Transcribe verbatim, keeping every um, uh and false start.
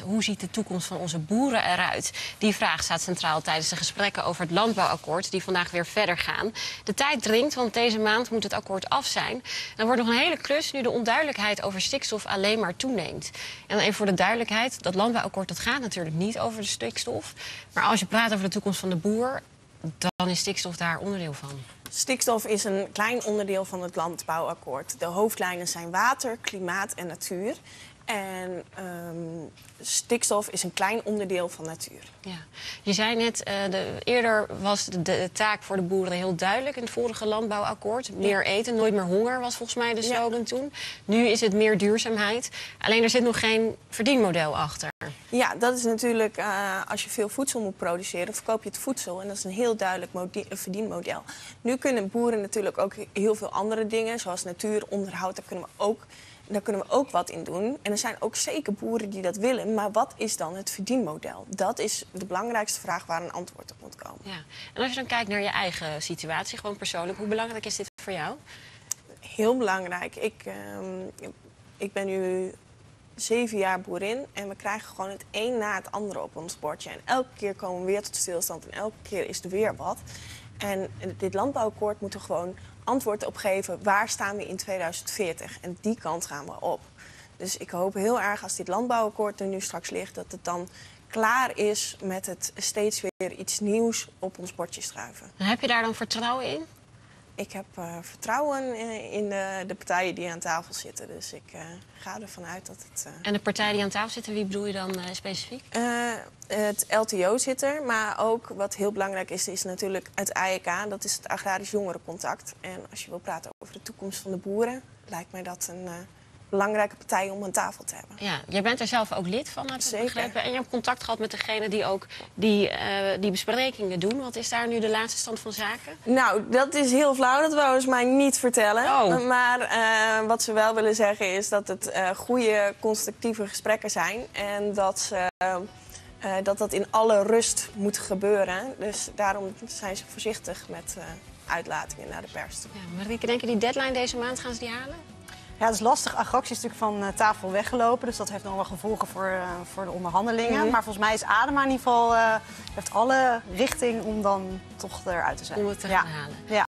hoe ziet de toekomst van onze boeren eruit? Die vraag staat centraal tijdens de gesprekken over het landbouwakkoord, die vandaag weer verder gaan. De tijd dringt, want deze maand moet het akkoord af zijn. Dan wordt nog een hele klus nu de onduidelijkheid over stikstof alleen maar toeneemt. En even voor de duidelijkheid, dat landbouwakkoord dat gaat natuurlijk niet over de stikstof. Maar als je praat over de toekomst van de boer, dan is stikstof daar onderdeel van. Stikstof is een klein onderdeel van het landbouwakkoord. De hoofdlijnen zijn water, klimaat en natuur. En um, stikstof is een klein onderdeel van natuur. Ja. Je zei net, uh, de, eerder was de, de taak voor de boeren heel duidelijk in het vorige landbouwakkoord. Meer ja. eten, nooit meer honger was volgens mij de slogan ja. toen. Nu is het meer duurzaamheid. Alleen er zit nog geen verdienmodel achter. Ja, dat is natuurlijk, uh, als je veel voedsel moet produceren, verkoop je het voedsel. En dat is een heel duidelijk verdienmodel. Nu kunnen boeren natuurlijk ook heel veel andere dingen, zoals natuuronderhoud, daar kunnen we ook... Daar kunnen we ook wat in doen. En er zijn ook zeker boeren die dat willen. Maar wat is dan het verdienmodel? Dat is de belangrijkste vraag waar een antwoord op moet komen. Ja. En als je dan kijkt naar je eigen situatie, gewoon persoonlijk, hoe belangrijk is dit voor jou? Heel belangrijk. Ik, uh, ik ben nu zeven jaar boerin en we krijgen gewoon het een na het andere op ons bordje. En elke keer komen we weer tot stilstand en elke keer is er weer wat. En dit landbouwakkoord moet er gewoon antwoord op geven. Waar staan we in tweeduizend veertig? En die kant gaan we op. Dus ik hoop heel erg als dit landbouwakkoord er nu straks ligt, dat het dan klaar is met het steeds weer iets nieuws op ons bordje schuiven. En heb je daar dan vertrouwen in? Ik heb uh, vertrouwen in de, de partijen die aan tafel zitten. Dus ik uh, ga ervan uit dat het... Uh... En de partijen die aan tafel zitten, wie bedoel je dan uh, specifiek? Uh, het L T O zit er, maar ook wat heel belangrijk is, is natuurlijk het A E K. Dat is het Agrarisch Jongerencontact. En als je wil praten over de toekomst van de boeren, lijkt mij dat een... Uh, belangrijke partij om aan tafel te hebben. Ja, jij bent er zelf ook lid van, heb ik begrepen. En je hebt contact gehad met degene die ook die, uh, die besprekingen doen. Wat is daar nu de laatste stand van zaken? Nou, dat is heel flauw. Dat wou ze mij niet vertellen. Oh. Maar uh, wat ze wel willen zeggen is dat het uh, goede, constructieve gesprekken zijn. En dat, ze, uh, uh, dat dat in alle rust moet gebeuren. Dus daarom zijn ze voorzichtig met uh, uitlatingen naar de pers. Ja, Marieke, denk je die deadline deze maand, gaan ze die halen? Ja, dat is lastig. Agrax is natuurlijk van uh, tafel weggelopen. Dus dat heeft nog wel gevolgen voor, uh, voor de onderhandelingen. Mm-hmm. Maar volgens mij is Adema in ieder geval... Uh, heeft alle richting om dan toch eruit te zijn. Om het te ja. gaan halen. Ja.